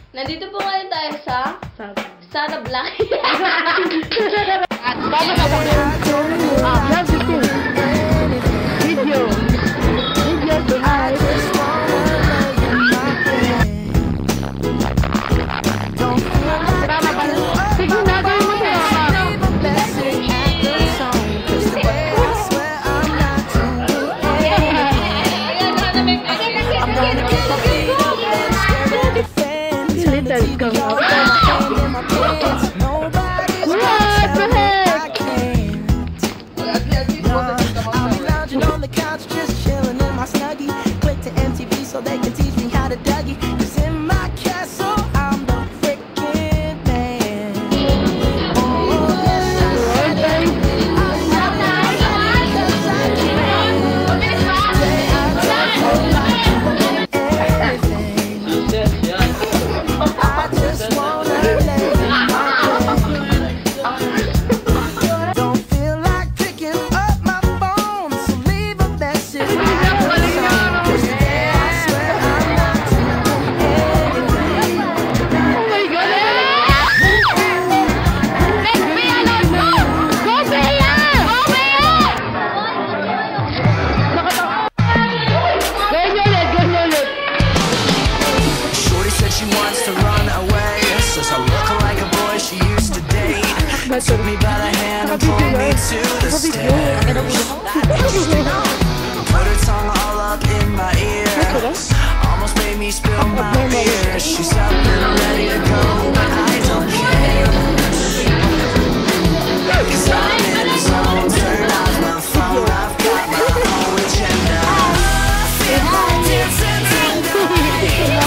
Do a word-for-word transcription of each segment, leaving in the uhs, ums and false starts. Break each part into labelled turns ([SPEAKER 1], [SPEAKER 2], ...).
[SPEAKER 1] Nandito po ngayon tayo sa Sana Black.
[SPEAKER 2] Vamos a poner ah, video. Video to I just wanna love you, my friend. Don't feel like drama ba? Sige na, gawin mo siya. Leave a blessing at the song. Cause the way I swear I'm not doing anything. I'm gonna keep the beat up and scare the fans. Turn the T V off, got my hand in my pants. Nobody's gonna tell me I can't. I'll be lounging on the couch, just chilling in my snuggie. Click to M T V so they can teach me how to Dougie. 'Cause in my castle, I'm the freaking man. Oh, yes, I said it. I said it 'cause I can. Say I don't feel like anything. I just wanna lay in my bed. Don't feel like picking up my phone, so leave a message at the song. 'Cause today I swear I'm not doing anything.
[SPEAKER 3] Oh my goodness! Let's be alone! Go! Go, Bea! Go, Bea!
[SPEAKER 2] Gawin niyo ulit, gawin niyo ulit.
[SPEAKER 4] Shorty said she wants to run away. Says I look like a boy she used to date. Took me by the hand and pulled me to the stairs. Put her tongue all up in my ear. Almost made me spill my beer. She's up and ready to go, but I don't care. 'Cause I'm in the zone. Turn off my phone. I've got my own agenda. I feel like dancing tonight.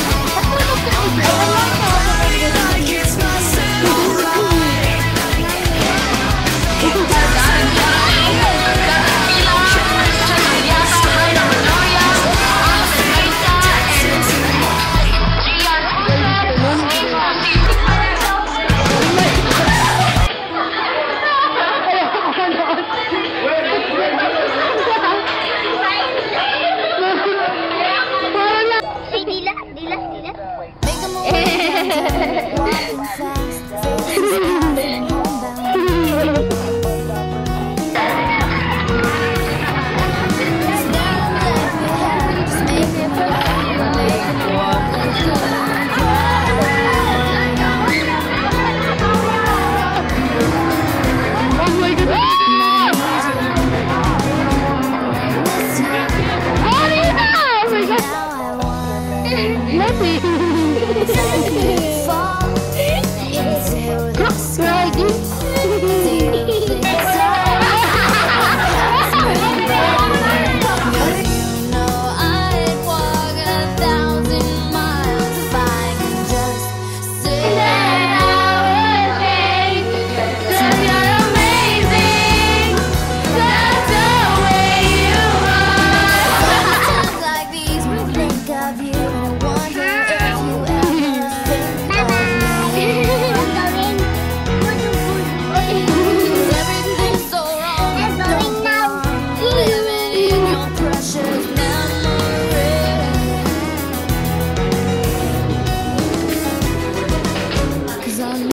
[SPEAKER 4] Like it's my samurai.
[SPEAKER 3] Ay, dila, dila, dila. Make a move.